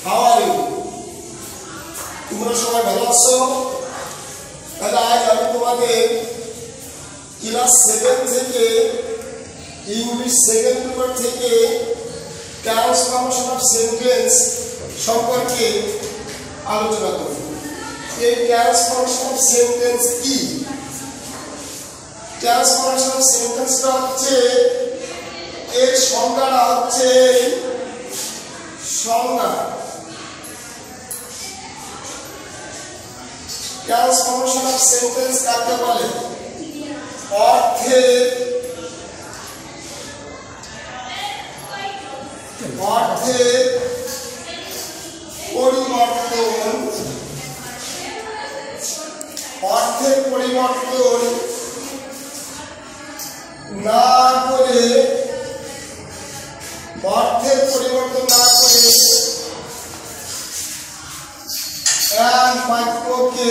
How are you? তোমরা সবাই ভালো আছো? তাহলে আজ আমি তোমাদের ক্লাস 7 থেকে ইংলিশ সেকেন্ড পেপার থেকে ট্রান্সফরমেশন অফ সেন্টেন্স সম্পর্কে আলোচনা করব। এই ট্রান্সফরমেশন অফ সেন্টেন্স কি? ট্রান্সফরমেশন অফ সেন্টেন্সটা হচ্ছে এর সংজ্ঞাটা হচ্ছে সংজ্ঞা। ট্রান্সফরমেশন অফ সেন্টেন্স কাকে বলে? অর্থের পরিবর্তন না করে এক বাক্যকে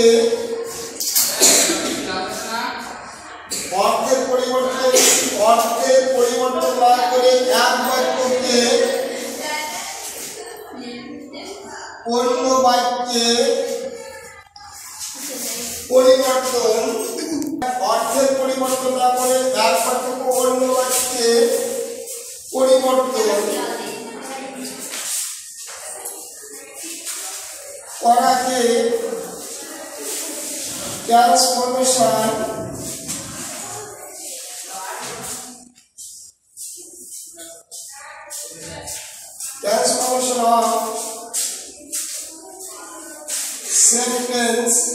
অর্থের পরিবর্তন না করে এক বাক্যকে অন্য বাক্যে পরিবর্তন, অর্থের পরিবর্তন না করে এক বাক্যকে অন্য বাক্যে পরিবর্তন করাকে ট্রান্সফরমেশন of sentence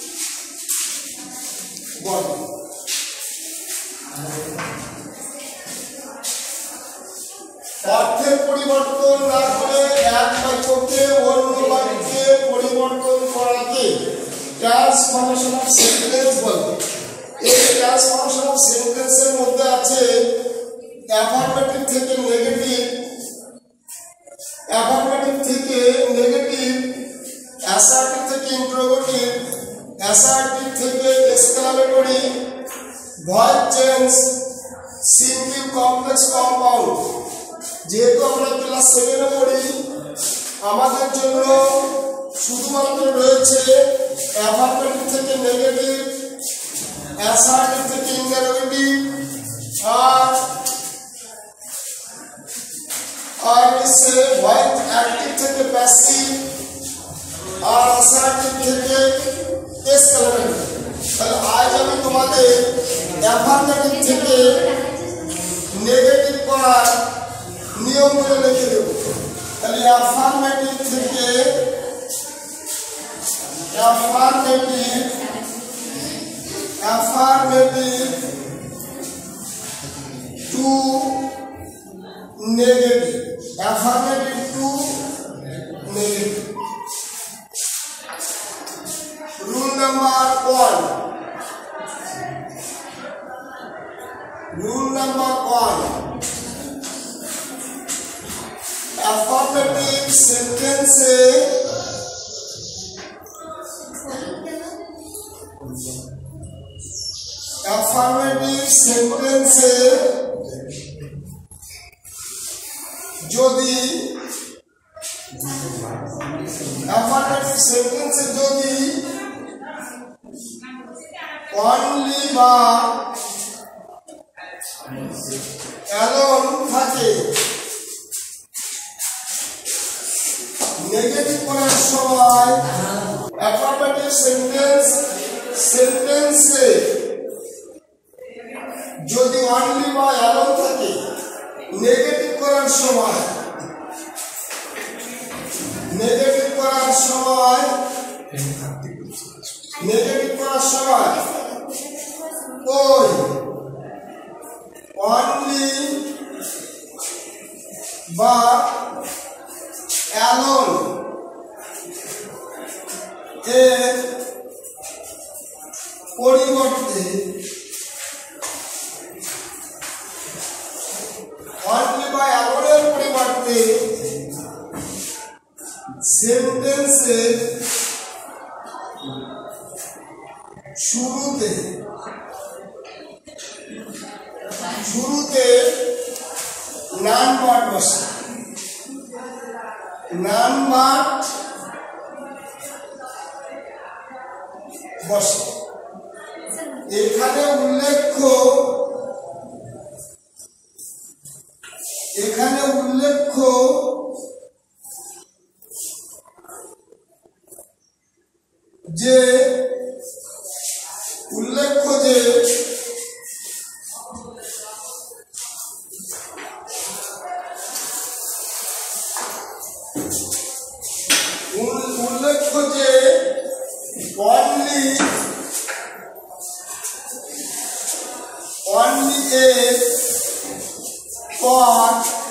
বলে। অর্থের পরিবর্তন না করে এক বাক্যকে অন্য বাক্যে পরিবর্তন করাকে ট্রান্সফরমেশন অফ সেন্টেন্স বলে। এই ট্রান্সফরমেশন অফ সেন্টেন্সের মধ্যে আছে অ্যাফার্মেটিভ থেকে নেগেটিভ, অ্যাফার্মেটিভ থেকে নেগেটিভ, অ্যাসার্টিভ থেকে ইন্টারোগেটিভ, অ্যাসার্টিভ থেকে exclamatory, voice change, simple complex compound. যেহেতু আমরা ক্লাস 7 এ পড়ি, আমাদের জন্য শুধুমাত্র রয়েছে অ্যাফার্মেটিভ থেকে নেগেটিভ, অ্যাসার্টিভ থেকে ইন্টারোগেটিভ, আর হচ্ছে ভয়েস অ্যাক্টিভ থেকে প্যাসিভ, আর অ্যাসার্টিভ থেকে এক্সক্লামেটরি। তাহলে আজ আমি তোমাদের অ্যাফার্মেটিভ থেকে নেগেটিভ করার নিয়মগুলো লিখে দেব। তাহলে অ্যাফার্মেটিভ থেকে to negative, affirmative to negative. Rule number 1, affirmative sentence যদি only বা alone থাকে, নেগেটিভ করার সময় অ্যাফার্মেটিভ সেন্টেন্সে যদি অনলি বা অ্যালোন থাকে, নেগেটিভ করার সময় ওই অনলি বা অ্যালোন এর পরিবর্তে সেন্টেন্সের শুরুতে নাউন ওয়ার্ড বসে। নান বাট বসে। এখানে উল্লেখ্য যে only a for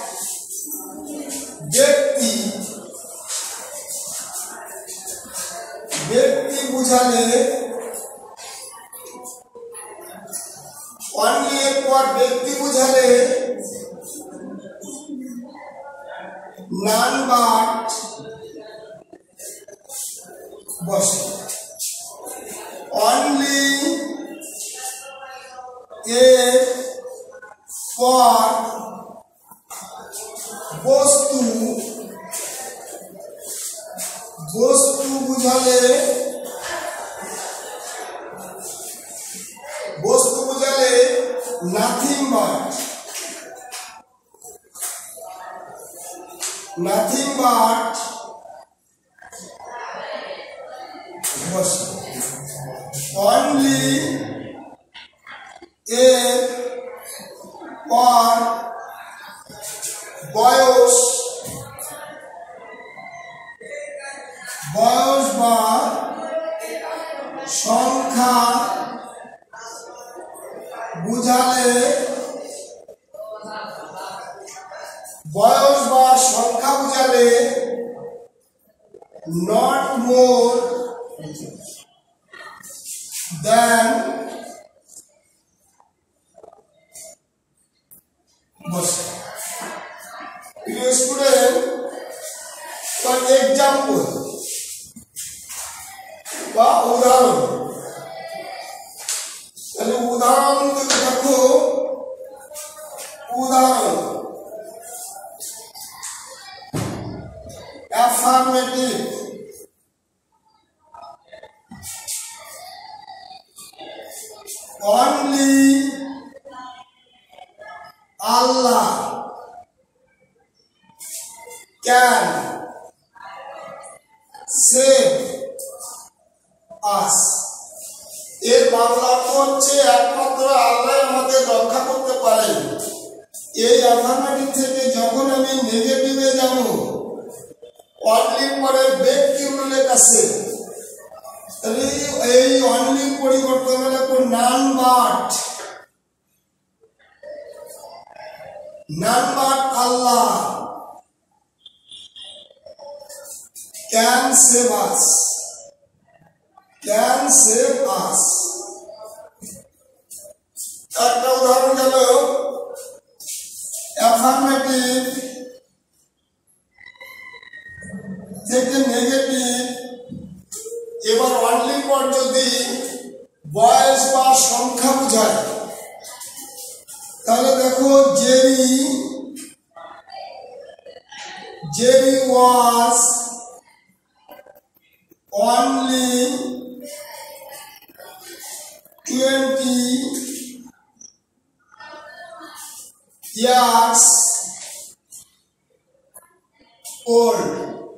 ব্যক্তি বুঝালে only a for ব্যক্তি বুঝালে নান বাট বসে। only a for বস্তু বুঝালে nothing but বসে। only a for বয়স বা সংখ্যা বুঝালে not more than student for example বা উদাহরণ। তাহলে উদাহরণ দেখো, উদাহরণ affirmative only Allah can save us। এর বাংলা হচ্ছে একমাত্র আল্লাহ আমাদের রক্ষা করতে পারেন। এই অ্যাফার্মেটিভ থেকে যখন আমি নেগেটিভে যাব অনলি পরে ব্যক্তি উল্লেখ আছে, তাহলে এই অনলি পরিবর্তন হলে none but Allah can save us একটা উদাহরণ গেল অ্যাফার্মেটিভ থেকে নেগেটিভ। এবার অনলি পর যদি বয়স বা সংখ্যা বোঝায়, তাহলে দেখো Jerry was only 20 years old।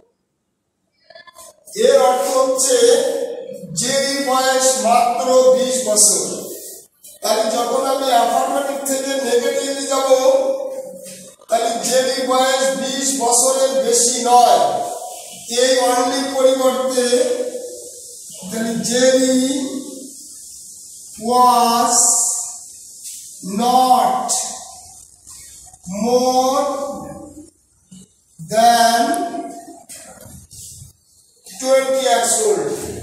এর অর্থ হচ্ছে জেরি বয়স মাত্র 20 বছর। তাহলে যখন আমি অ্যাফার্মেটিভ থেকে নেগেটিভে যাব, তাহলে জেরি বয়স 20 বছরের বেশি নয়। এই অনলি পরিবর্তে তাহলে Jerry was not more than 20 years old।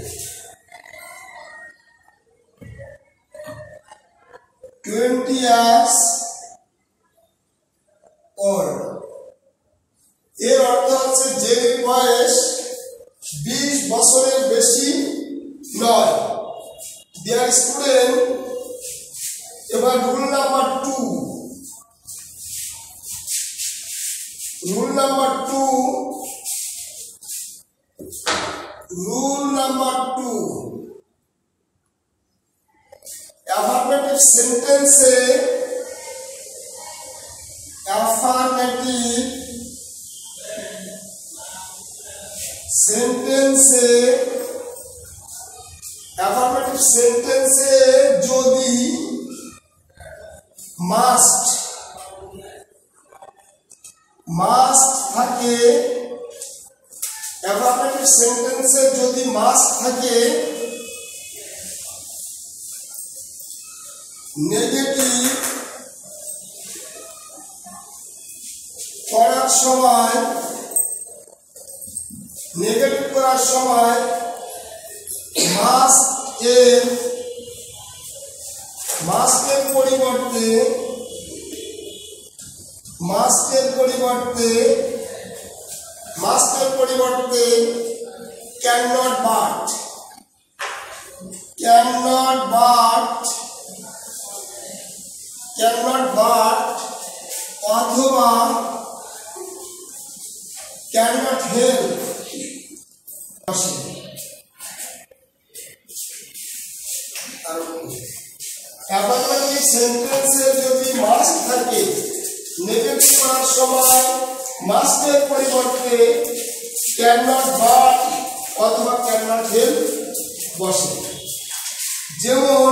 এর অর্থ হচ্ছে জেরির বয়স 20 বছরের বেশি নয়। ডিয়ার স্টুডেন্ট, এবার rule number 2। Rule number 2 rule number 2, affirmative সেন্টেন্সে যদি মাস্ট থাকে, অ্যাফার্মেটিভ সেন্টেন্সে যদি মাস্ট থাকে, নেগেটিভ করার সময় মাস্টের পরিবর্তে cannot but অথবা cannot help অ্যাফার্মেটিভ সেন্টেন্সে যদি মাস্ট থাকে, নেগেটিভ করার সময় মাস্টের পরিবর্তে cannot but অথবা cannot help বসে। যেমন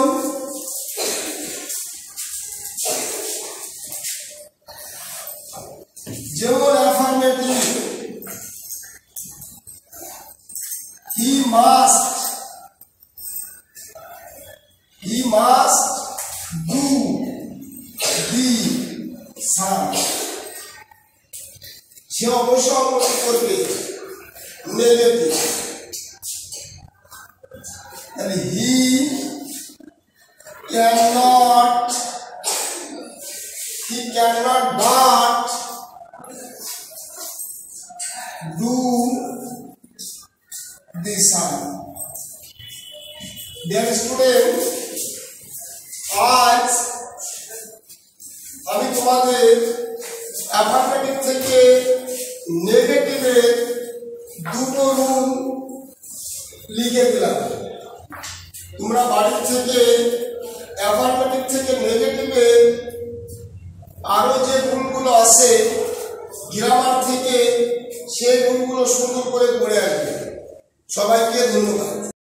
affirmative, he must do the sum, সে অবশ্যই অবশ্যই করবে। নেগেটিভ, তাহলে he cannot but do the sum। Dear student, আজ আমি তোমাদের অ্যাফার্মেটিভ থেকে নেগেটিভের দুটো রুল লিখে দিলাম। তোমরা বাড়ির থেকে অ্যাফার্মেটিভ থেকে নেগেটিভে আরো যে রুলগুলো আছে গ্রামার থেকে, সেই রুলগুলো সুন্দর করে পড়ে আসবে। সবাইকে ধন্যবাদ।